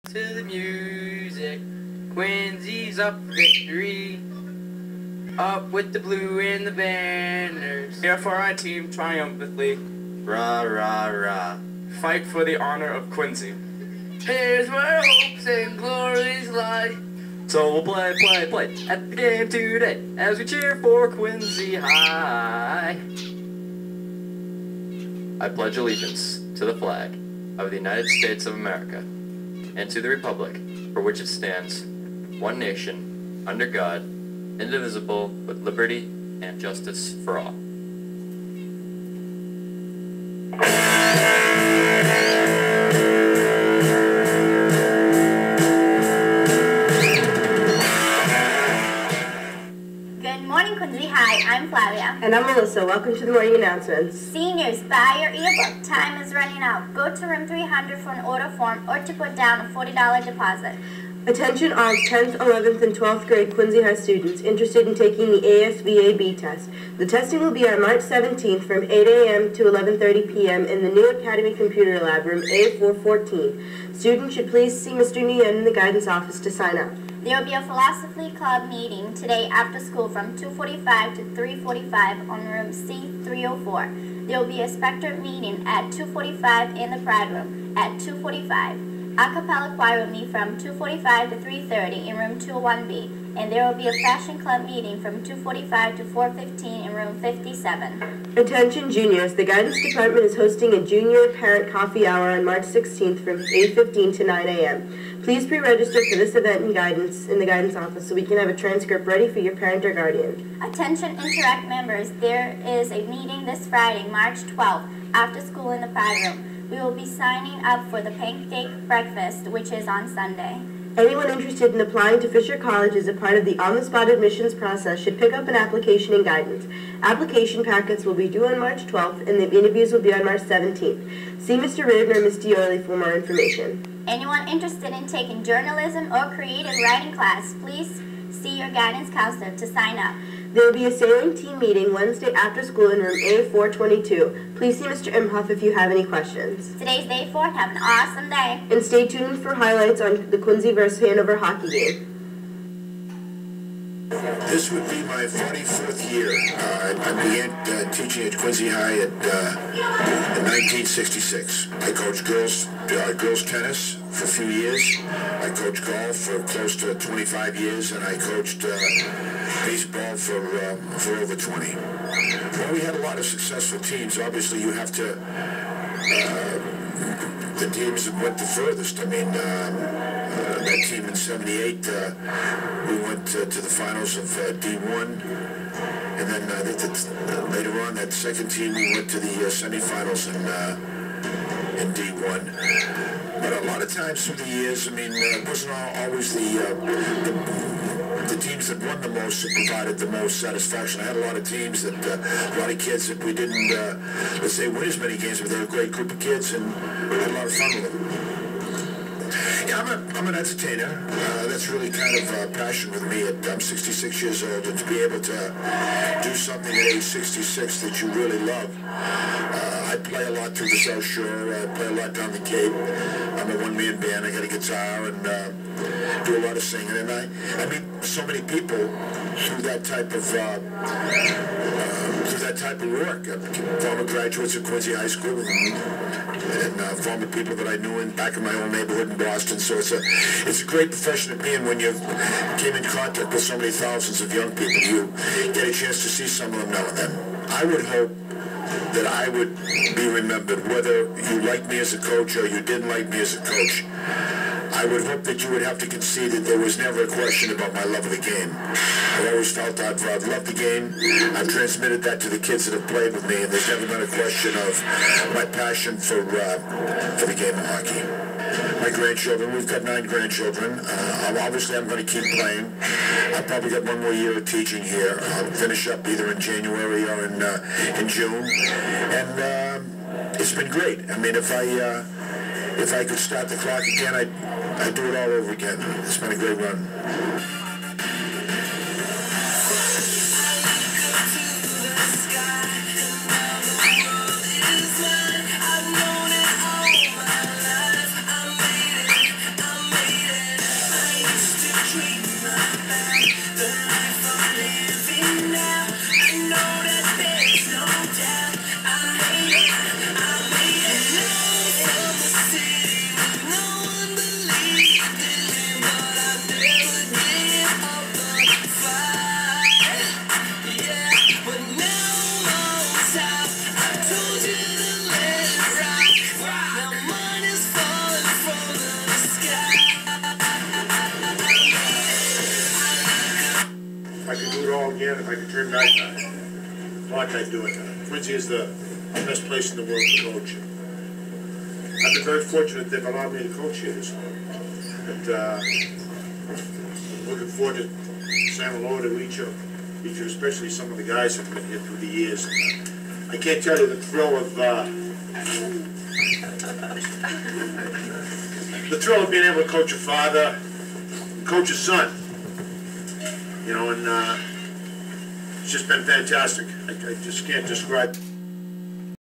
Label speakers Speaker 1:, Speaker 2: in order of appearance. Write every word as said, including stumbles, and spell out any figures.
Speaker 1: To the music, Quincy's up for victory. Up with the blue and the banners.
Speaker 2: Here for our team triumphantly.
Speaker 1: Rah, rah, rah.
Speaker 2: Fight for the honor of Quincy.
Speaker 1: Here's where hopes and glories lie.
Speaker 2: So we'll play, play, play at the game today as we cheer for Quincy High. I pledge allegiance to the flag of the United States of America and to the republic for which it stands, one nation, under God, indivisible, with liberty and justice for all.
Speaker 3: Good morning, Quincy High. I'm Flavia.
Speaker 4: And I'm Melissa. Welcome to the morning announcements.
Speaker 3: Seniors, buy your yearbook. Time is running out. Go to room three hundred for an order form or to put down a forty dollar deposit.
Speaker 4: Attention all tenth, eleventh, and twelfth grade Quincy High students interested in taking the A S V A B test. The testing will be on March seventeenth from eight a m to eleven thirty p m in the new Academy Computer Lab, room A four fourteen. Students should please see Mister Nguyen in the guidance office to sign up.
Speaker 3: There will be a philosophy club meeting today after school from two forty-five to three forty-five on room C three oh four. There will be a Spectre meeting at two forty-five in the Pride room at two forty-five. A cappella choir will meet from two forty-five to three thirty in room two oh one B, and there will be a fashion club meeting from two forty-five to four fifteen in room fifty-seven.
Speaker 4: Attention juniors, the guidance department is hosting a junior parent coffee hour on March sixteenth from eight fifteen to nine a m Please pre-register for this event in guidance in the guidance office so we can have a transcript ready for your parent or guardian.
Speaker 3: Attention Interact members, there is a meeting this Friday, March twelfth, after school in the Pride room. We will be signing up for the pancake breakfast, which is on Sunday.
Speaker 4: Anyone interested in applying to Fisher College as a part of the on-the-spot admissions process should pick up an application in guidance. Application packets will be due on March twelfth, and the interviews will be on March seventeenth. See Mister Reardon or Miz Diorley for more information.
Speaker 3: Anyone interested in taking journalism or creative writing class, please see your guidance counselor to sign up.
Speaker 4: There will be a sailing team meeting Wednesday after school in room A four twenty-two. Please see Mister Imhoff if you have any questions.
Speaker 3: Today's day four. Have an awesome day.
Speaker 4: And stay tuned for highlights on the Quincy versus Hanover hockey game.
Speaker 5: This would be my forty-fourth year. Uh, I began uh, teaching at Quincy High at, uh, in nineteen sixty-six. I coached girls, uh, girls tennis for a few years. I coached golf for close to twenty-five years, and I coached uh, baseball for uh, for over twenty. Well, we had a lot of successful teams. Obviously, you have to. Uh, the teams that went the furthest. I mean, um, uh, that team in seventy-eight, uh, we went uh, to the finals of uh, D one, and then I think that uh, later on, that second team, we went to the uh, semifinals in uh, in D one. But a lot of times through the years, I mean, uh, it wasn't all, always the, uh, the the teams that won the most that provided the most satisfaction. I had a lot of teams that, uh, a lot of kids that we didn't, uh, let's say, win as many games, but they were a great group of kids, and we had a lot of fun with them. Yeah, I'm, a, I'm an entertainer. Uh, that's really kind of a passion with me. At, I'm sixty-six years old, and to be able to do something at age sixty-six that you really love. Uh, I play a lot through the South Shore. I play a lot down the Cape. I'm a one-man band. I got a guitar and uh, do a lot of singing. And I, I meet so many people through that type of uh, uh, through that type of work. Uh, former graduates of Quincy High School, and, and uh, former people that I knew in back in my own neighborhood in Boston. So it's a it's a great profession to be in when you came in contact with so many thousands of young people. You get a chance to see some of them now and then. I would hope that I would be remembered, whether you liked me as a coach or you didn't like me as a coach. I would hope that you would have to concede that there was never a question about my love of the game. I've always felt I've, I've loved the game. I've transmitted that to the kids that have played with me, and there's never been a question of my passion for uh, for the game of hockey. My grandchildren, we've got nine grandchildren. Uh, obviously, I'm going to keep playing. I've probably got one more year of teaching here. I'll finish up either in January or in uh, in June, and uh, it's been great. I mean, if I uh, if I could start the clock again, I'd I'd do it all over again. It's been a great run. I could do it all again, if I could turn back time, like I'd do it. Uh, Quincy is the best place in the world to coach. I've been very fortunate they've allowed me to coach here this year. And uh, looking forward to saying hello to each of each of, especially some of the guys that have been here through the years. And, uh, I can't tell you the thrill of uh, the thrill of being able to coach a father, and coach a son. You know, and uh, it's just been fantastic. I, I just can't describe.